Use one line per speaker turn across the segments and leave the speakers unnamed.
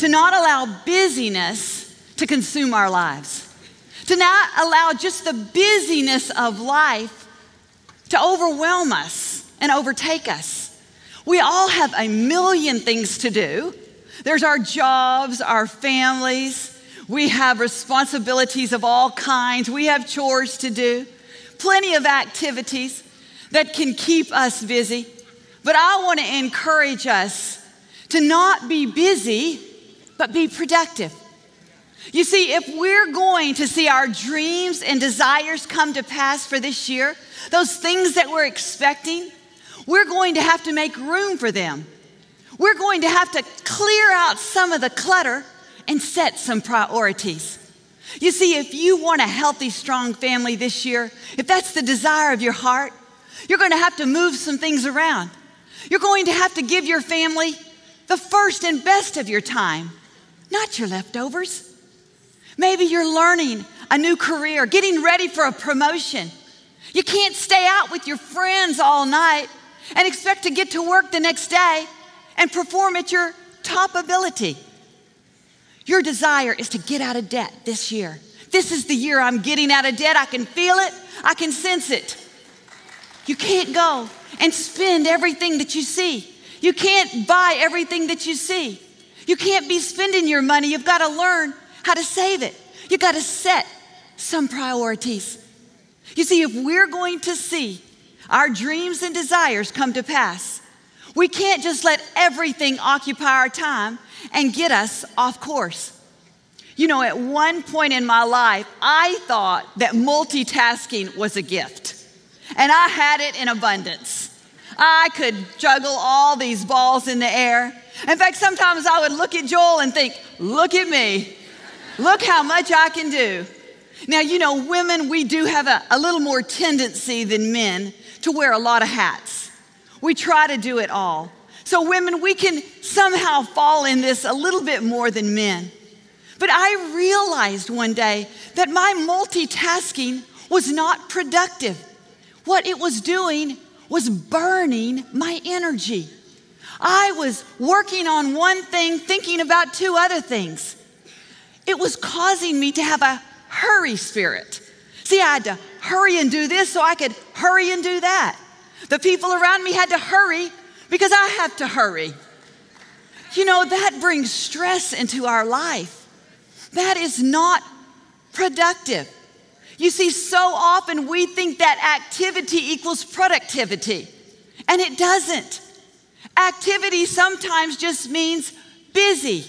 to not allow busyness to consume our lives, to not allow just the busyness of life to overwhelm us and overtake us. We all have a million things to do. There's our jobs, our families. We have responsibilities of all kinds. We have chores to do, plenty of activities that can keep us busy. But I want to encourage us to not be busy, but be productive. You see, if we're going to see our dreams and desires come to pass for this year, those things that we're expecting, we're going to have to make room for them. We're going to have to clear out some of the clutter and set some priorities. You see, if you want a healthy, strong family this year, if that's the desire of your heart, you're going to have to move some things around. You're going to have to give your family the first and best of your time, not your leftovers. Maybe you're learning a new career, getting ready for a promotion. You can't stay out with your friends all night and expect to get to work the next day and perform at your top ability. Your desire is to get out of debt this year. This is the year I'm getting out of debt. I can feel it. I can sense it. You can't go and spend everything that you see. You can't buy everything that you see. You can't be spending your money. You've got to learn how to save it. You've got to set some priorities. You see, if we're going to see our dreams and desires come to pass, we can't just let everything occupy our time and get us off course. You know, at one point in my life, I thought that multitasking was a gift, and I had it in abundance. I could juggle all these balls in the air. In fact, sometimes I would look at Joel and think, look at me. Look how much I can do. Now, you know, women, we do have a little more tendency than men to wear a lot of hats. We try to do it all. So women, we can somehow fall in this a little bit more than men. But I realized one day that my multitasking was not productive. What it was doing was burning my energy. I was working on one thing, thinking about two other things. It was causing me to have a hurry spirit. See, I had to hurry and do this so I could hurry and do that. The people around me had to hurry because I have to hurry. You know, that brings stress into our life. That is not productive. You see, so often we think that activity equals productivity, and it doesn't. Activity sometimes just means busy,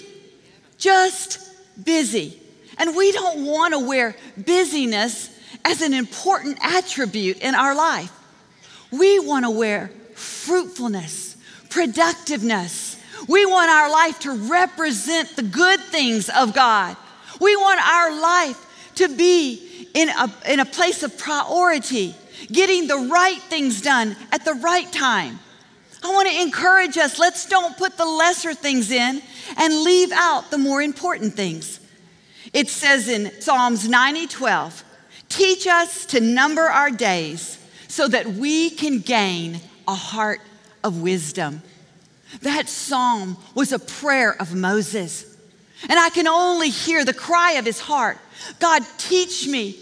just busy. And we don't want to wear busyness as an important attribute in our life. We want to wear fruitfulness, productiveness. We want our life to represent the good things of God. We want our life to be in a place of priority, getting the right things done at the right time. I want to encourage us, let's don't put the lesser things in and leave out the more important things. It says in Psalms 90:12, teach us to number our days so that we can gain a heart of wisdom. That psalm was a prayer of Moses. And I can only hear the cry of his heart. God, teach me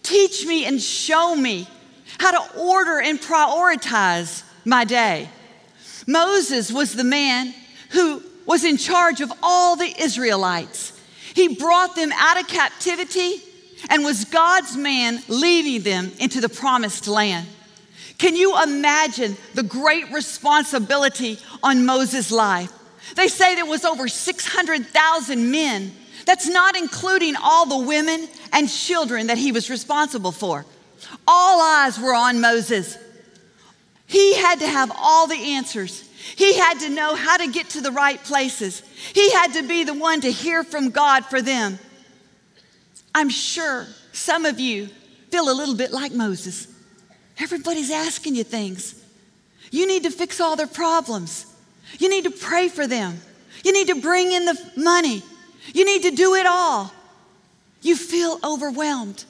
and show me how to order and prioritize my day. Moses was the man who was in charge of all the Israelites. He brought them out of captivity and was God's man leading them into the promised land. Can you imagine the great responsibility on Moses' life? They say there was over 600,000 men. That's not including all the women and children that he was responsible for. All eyes were on Moses. He had to have all the answers. He had to know how to get to the right places. He had to be the one to hear from God for them. I'm sure some of you feel a little bit like Moses. Everybody's asking you things. You need to fix all their problems. You need to pray for them. You need to bring in the money. You need to do it all. You feel overwhelmed.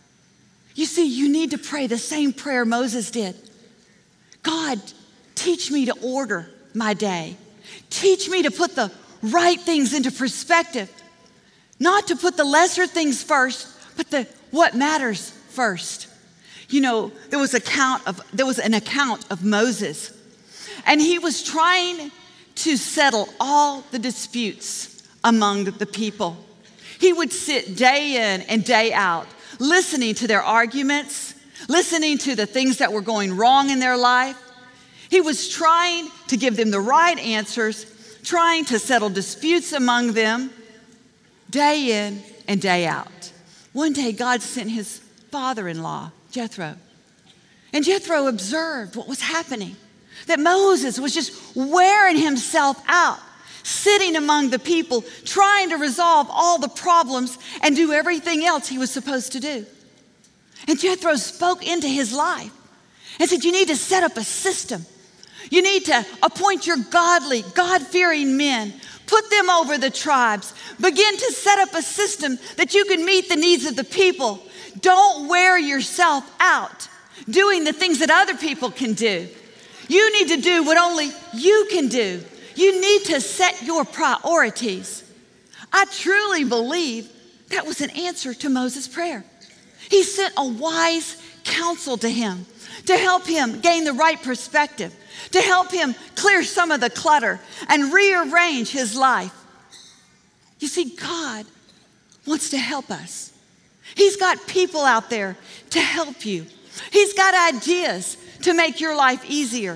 You see, you need to pray the same prayer Moses did. God, teach me to order my day. Teach me to put the right things into perspective, not to put the lesser things first, but what matters first. You know, there was an account of Moses, and he was trying to settle all the disputes among the people. He would sit day in and day out, listening to their arguments, listening to the things that were going wrong in their life. He was trying to give them the right answers, trying to settle disputes among them, day in and day out. One day, God sent his father-in-law, Jethro. And Jethro observed what was happening, that Moses was just wearing himself out, sitting among the people, trying to resolve all the problems and do everything else he was supposed to do. And Jethro spoke into his life and said, you need to set up a system. You need to appoint your godly, God-fearing men, put them over the tribes, begin to set up a system that you can meet the needs of the people. Don't wear yourself out doing the things that other people can do. You need to do what only you can do. You need to set your priorities. I truly believe that was an answer to Moses' prayer. He sent a wise counsel to him to help him gain the right perspective, to help him clear some of the clutter and rearrange his life. You see, God wants to help us. He's got people out there to help you. He's got ideas to make your life easier.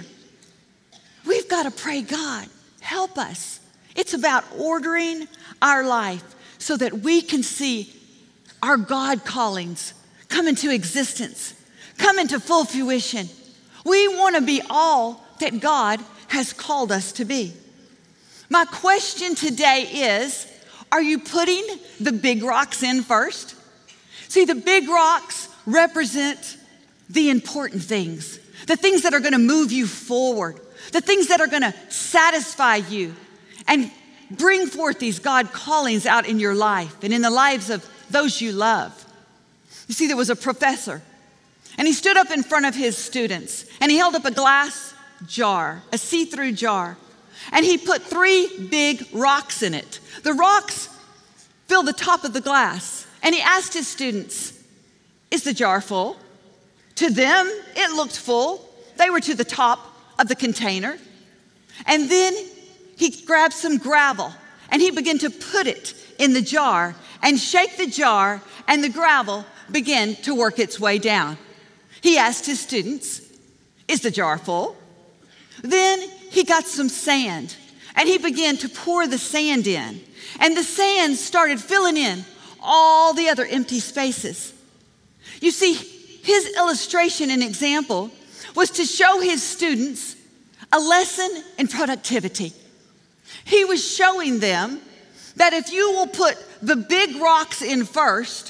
We've got to pray, God, help us. It's about ordering our life so that we can see our God callings come into existence, come into full fruition. We want to be all that God has called us to be. My question today is, are you putting the big rocks in first? See, the big rocks represent the important things, the things that are going to move you forward, the things that are going to satisfy you and bring forth these God callings out in your life and in the lives of those you love. You see, there was a professor, and he stood up in front of his students, and he held up a glass jar, a see-through jar, and he put 3 big rocks in it. The rocks filled the top of the glass, and he asked his students, is the jar full? To them, it looked full. They were to the top of the container. And then he grabbed some gravel, and he began to put it in the jar and shake the jar, and the gravel began to work its way down. He asked his students, is the jar full? Then he got some sand, and he began to pour the sand in, and the sand started filling in all the other empty spaces. You see, his illustration and example was to show his students a lesson in productivity. He was showing them that if you will put the big rocks in first,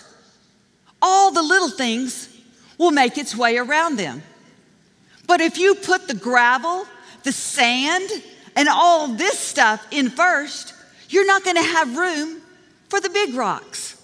all the little things will make its way around them. But if you put the gravel, the sand, and all this stuff in first, you're not going to have room for the big rocks.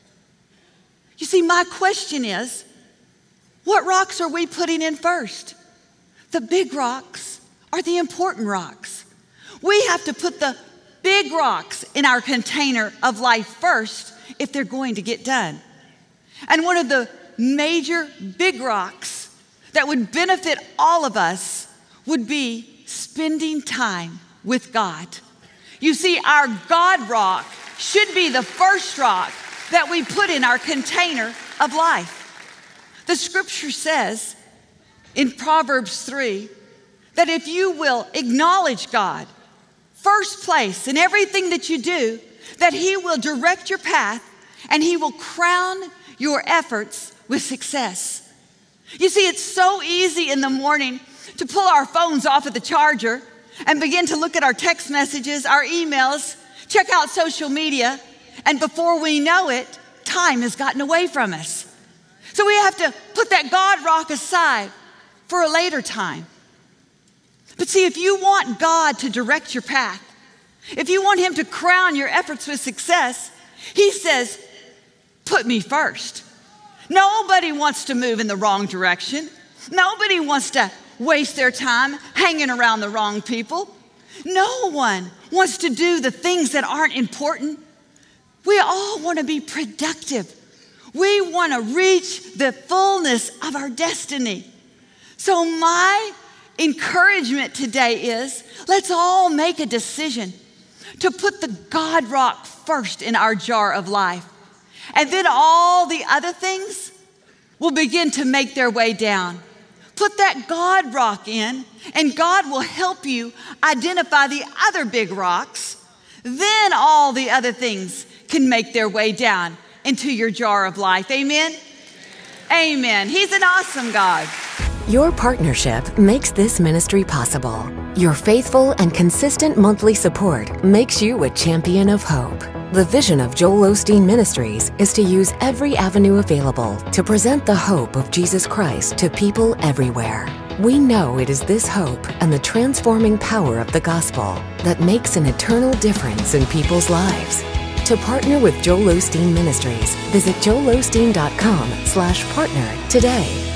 You see, my question is, what rocks are we putting in first? The big rocks are the important rocks. We have to put the big rocks in our container of life first if they're going to get done. And one of the major big rocks that would benefit all of us would be spending time with God. You see, our God rock should be the first rock that we put in our container of life. The scripture says in Proverbs 3 that if you will acknowledge God first place in everything that you do, that he will direct your path and he will crown your efforts with success. You see, it's so easy in the morning to pull our phones off of the charger and begin to look at our text messages, our emails, check out social media, and before we know it, time has gotten away from us. So we have to put that God rock aside for a later time. But see, if you want God to direct your path, if you want him to crown your efforts with success, he says, put me first. Nobody wants to move in the wrong direction. Nobody wants to waste their time hanging around the wrong people. No one wants to do the things that aren't important. We all want to be productive. We want to reach the fullness of our destiny. So my encouragement today is, let's all make a decision to put the God rock first in our jar of life. And then all the other things will begin to make their way down. Put that God rock in, and God will help you identify the other big rocks. Then all the other things can make their way down into your jar of life. Amen? Amen. He's an awesome God.
Your partnership makes this ministry possible. Your faithful and consistent monthly support makes you a champion of hope. The vision of Joel Osteen Ministries is to use every avenue available to present the hope of Jesus Christ to people everywhere. We know it is this hope and the transforming power of the gospel that makes an eternal difference in people's lives. To partner with Joel Osteen Ministries, visit joelosteen.com/partner today.